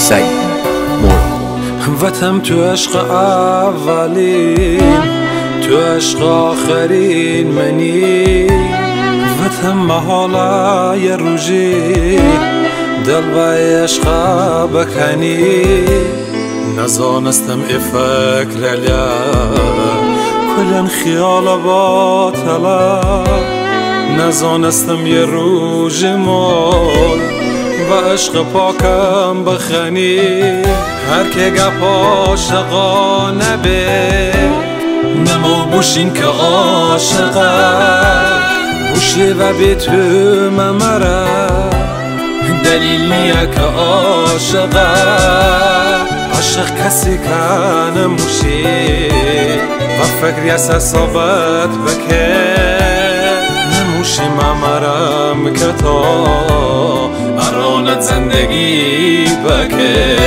سعید مرغ. وطن تو عشق اولین، تو عشق آخرین منی. وطن محاله یه روزی دل با عشق بکنی. نزانستم ای فکر لیا کلن خیال باطلا. نزانستم یه روز مول و عشق پاکم بخنی. هر که گپ عاشقانه به نما بوشین که عاشقه بوشی و بی تو ممره. دلیل نیه که عاشقه عاشق کسی که نموشی و فکری از صحبت بکه. نموشی ممرم که تا ارانت زندگی بکه.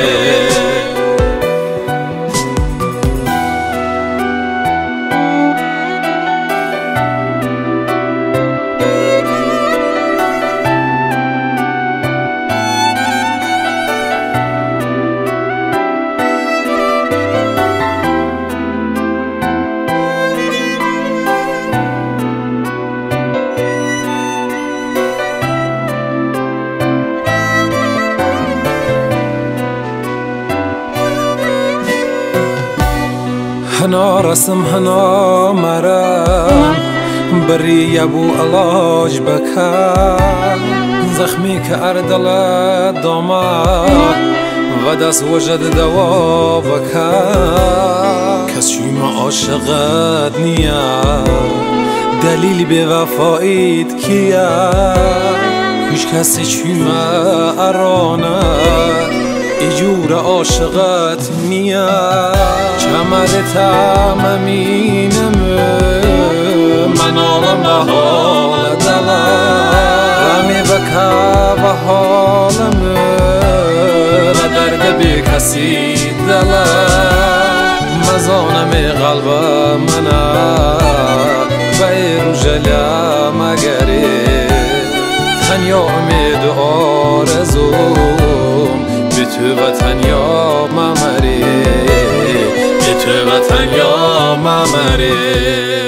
هنا رسم هنا مرم بری ابو علاج بکن. زخمی که اردل دامن و دست وجد دوا بکن. کسی ما عاشقت نیه دلیل به وفایت کیه. هیچ کسی چی ما ارانه ایجور عاشقت نیه. کمر تمامینم من آلم به حال دلم. رمی بکه به حالم و درد بی کسی دلم. مزانم قلب منه به روژلیا مگری. تنیا امید آرزوم به تو وطن یا ممری. به تو وطن یا ممری.